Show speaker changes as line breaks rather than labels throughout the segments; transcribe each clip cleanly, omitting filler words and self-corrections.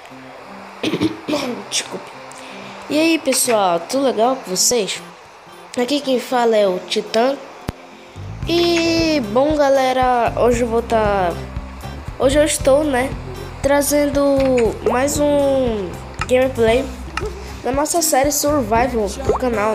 Desculpe. E aí, pessoal, tudo legal com vocês? Aqui quem fala é o Titã. E bom, galera, hoje eu estou, trazendo mais um gameplay da nossa série Survival pro canal,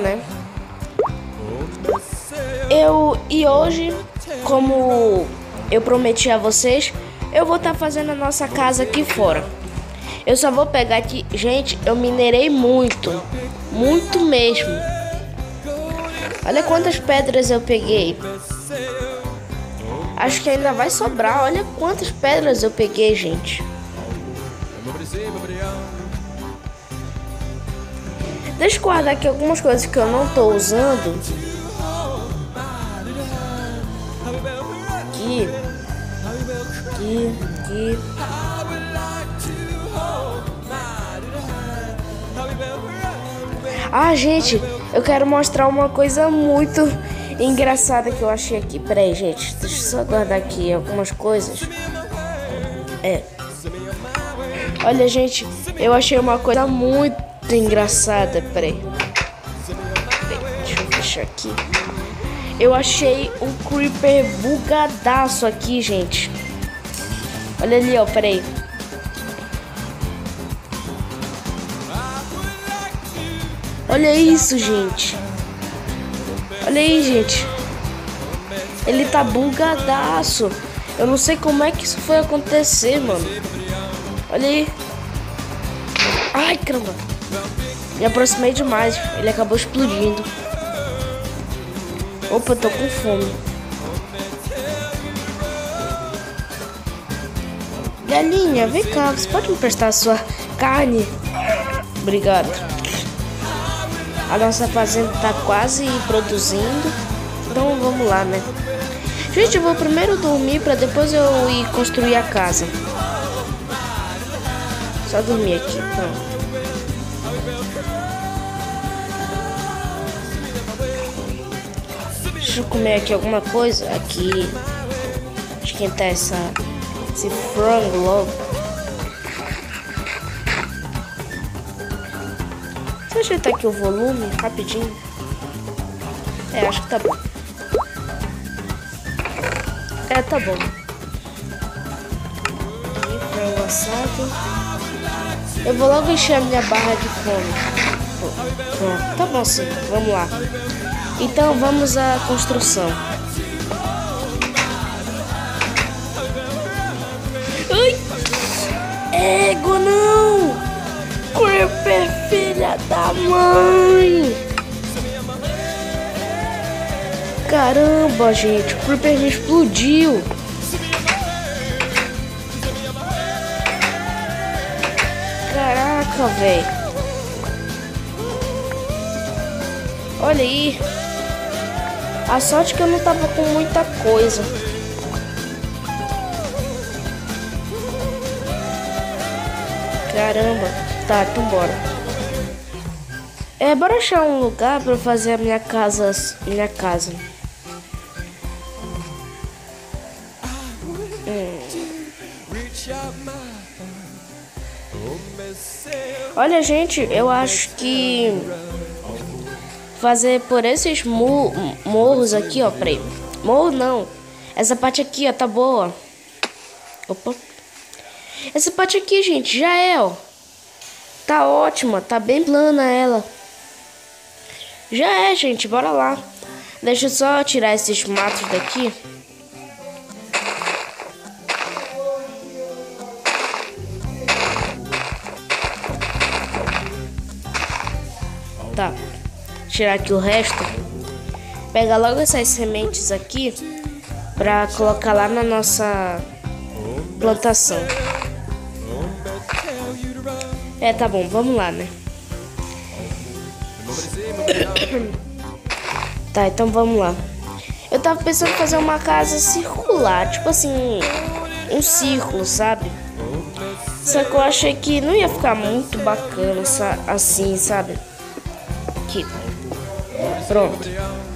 E hoje, como eu prometi a vocês, eu vou estar fazendo a nossa casa aqui fora. Eu só vou pegar aqui, gente, eu minerei muito mesmo. Olha quantas pedras eu peguei. Acho que ainda vai sobrar. Olha quantas pedras eu peguei, gente. Deixa eu guardar aqui algumas coisas que eu não tô usando. Aqui. Ah, gente, eu quero mostrar uma coisa muito engraçada que eu achei aqui. Peraí, gente, deixa eu só guardar aqui algumas coisas. Olha, gente, eu achei uma coisa muito engraçada. Peraí, deixa eu fechar aqui. Eu achei um creeper bugadaço aqui, gente. Olha ali, ó, peraí. Olha isso, gente. Olha aí, gente. Ele tá bugadaço. Eu não sei como é que isso foi acontecer, mano. Olha aí. Ai, caramba. Me aproximei demais. Ele acabou explodindo. Opa, eu tô com fome. Galinha, vem cá. Você pode me prestar a sua carne? Obrigado. A nossa fazenda tá quase produzindo. Então vamos lá, Gente, eu vou primeiro dormir pra depois eu ir construir a casa. Só dormir aqui, pronto. Deixa eu comer aqui alguma coisa. Aqui. Esquentar esse frango logo. Deixa eu ajeitar aqui o volume rapidinho. Acho que tá bom. Tá bom. Aqui, frango assado. Eu vou logo encher a minha barra de fome. Pronto, tá bom sim. Vamos lá. Então vamos à construção. Ai! Ego não! Creeper, filha da mãe! Caramba, gente, o Creeper me explodiu. Caraca, velho. Olha aí. A sorte que eu não tava com muita coisa. Caramba. Tá, então bora. Bora achar um lugar pra eu fazer a minha casa. Olha, gente, eu acho que fazer por esses morros aqui, ó, peraí. Morro não. Essa parte aqui, ó, tá boa. Opa. Essa parte aqui, gente, já é, ó. Tá ótima, tá bem plana ela. Já é, gente, bora lá. Deixa eu só tirar esses matos daqui. Tá. Tirar aqui o resto. Pega logo essas sementes aqui pra colocar lá na nossa plantação. Tá bom, vamos lá, Tá, então vamos lá. Eu tava pensando em fazer uma casa circular, tipo assim, um círculo, sabe? Só que eu achei que não ia ficar muito bacana assim, sabe? Aqui. Pronto.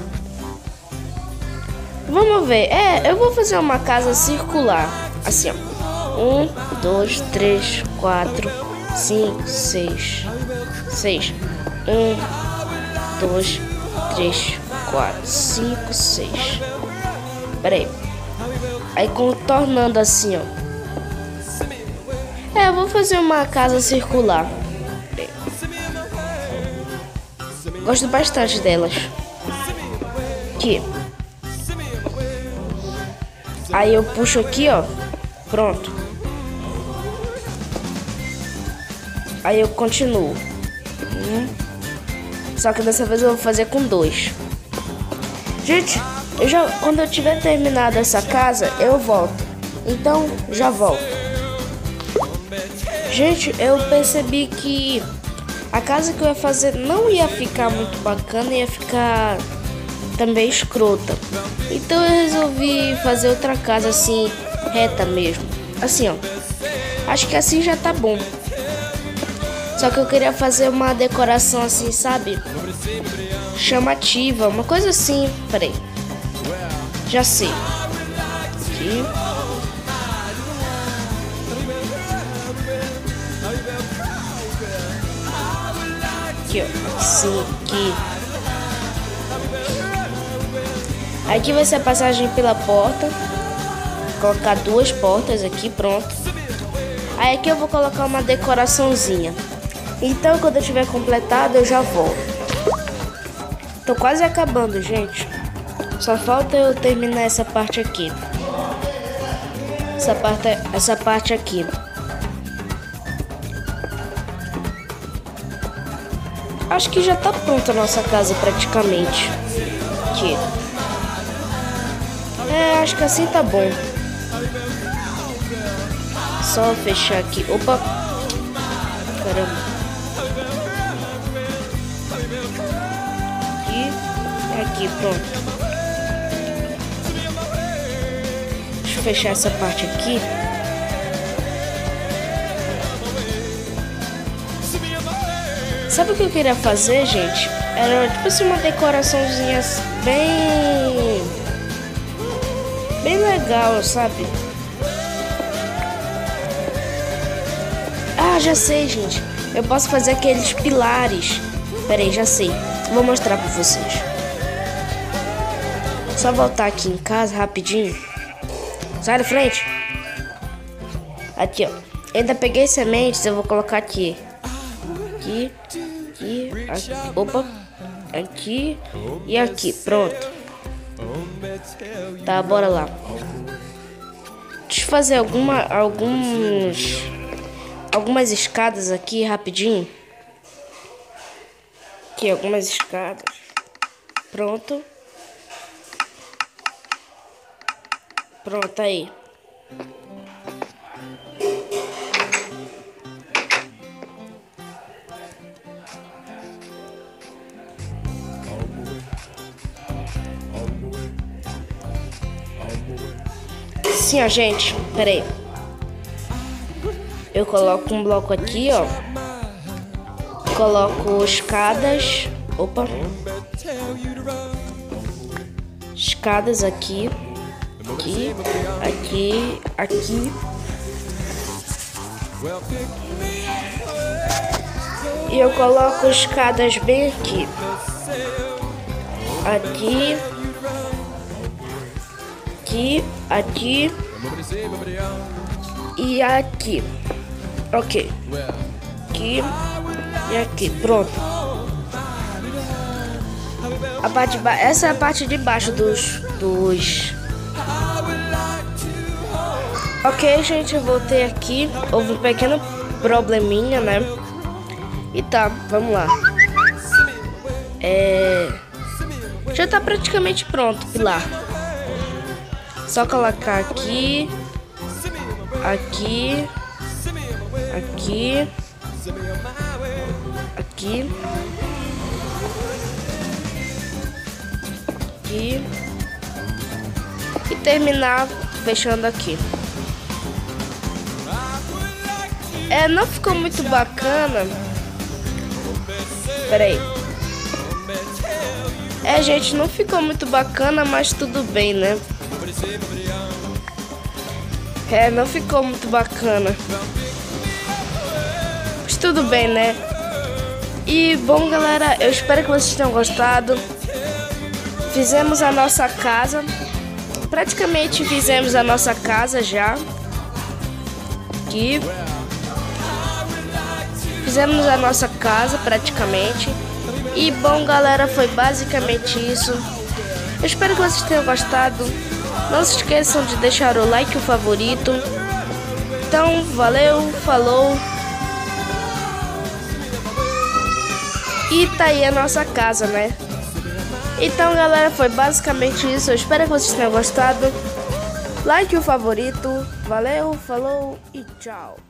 Vamos ver. Eu vou fazer uma casa circular. Assim, ó. 1, 2, 3, 4, 5, 6. 6. 1, 2, 3, 4, 5, 6. Pera aí. Aí contornando assim, ó. Eu vou fazer uma casa circular. Gosto bastante delas. Aqui. Aí eu puxo aqui, ó. Pronto. Aí eu continuo. Só que dessa vez eu vou fazer com 2. Gente, quando eu tiver terminado essa casa, eu volto. Então, já volto. Gente, eu percebi que a casa que eu ia fazer não ia ficar muito bacana, ia ficar também escrota. Então eu resolvi fazer outra casa assim, reta mesmo. Assim, ó. Acho que assim já tá bom. Só que eu queria fazer uma decoração assim, sabe? Chamativa, uma coisa assim. Peraí. Já sei. Aqui. Aqui, ó. Assim, aqui. Aqui vai ser a passagem pela porta. Vou colocar 2 portas aqui, pronto. Aí aqui eu vou colocar uma decoraçãozinha. Então quando eu tiver completado eu já volto. Tô quase acabando, gente. Só falta eu terminar essa parte aqui. Essa parte aqui. Acho que já tá pronta a nossa casa praticamente. Aqui. Acho que assim tá bom. Só fechar aqui. Opa. Caramba. Aqui, pronto. Deixa eu fechar essa parte aqui. Sabe o que eu queria fazer, gente? Era tipo assim uma decoraçãozinha bem legal, sabe? Ah, já sei, gente. Eu posso fazer aqueles pilares. Pera aí, já sei. Vou mostrar pra vocês. Só voltar aqui em casa rapidinho. Sai da frente. Aqui, ó. Ainda peguei sementes, eu vou colocar aqui. Aqui, aqui. Opa. Aqui e aqui. Pronto. Tá, bora lá. Deixa eu fazer algumas escadas aqui rapidinho. Aqui, algumas escadas. Pronto. Pronto, aí. Sim, ó, gente. Pera aí. Eu coloco um bloco aqui, ó. Coloco escadas. Opa. Escadas aqui. Aqui. Aqui. Aqui. E eu coloco escadas bem aqui. Aqui. Aqui. Aqui. E aqui. Ok. Aqui. E aqui. Pronto. A parte de essa é a parte de baixo dos... Ok, gente, eu voltei aqui. Houve um pequeno probleminha, né? E tá, vamos lá. Já tá praticamente pronto, pilar. Só colocar aqui. Aqui. Aqui. Aqui. Aqui. E terminar fechando aqui. Não ficou muito bacana. Pera aí. Gente, não ficou muito bacana, mas tudo bem, né? Não ficou muito bacana. tudo bem, né? E bom, galera, eu espero que vocês tenham gostado. Fizemos a nossa casa. Praticamente fizemos a nossa casa já. Aqui. Fizemos a nossa casa praticamente. E bom, galera, foi basicamente isso. Eu espero que vocês tenham gostado. Não se esqueçam de deixar o like e o favorito. Então, valeu, falou. E tá aí a nossa casa, né? Então, galera, foi basicamente isso. Eu espero que vocês tenham gostado. Like e o favorito. Valeu, falou e tchau.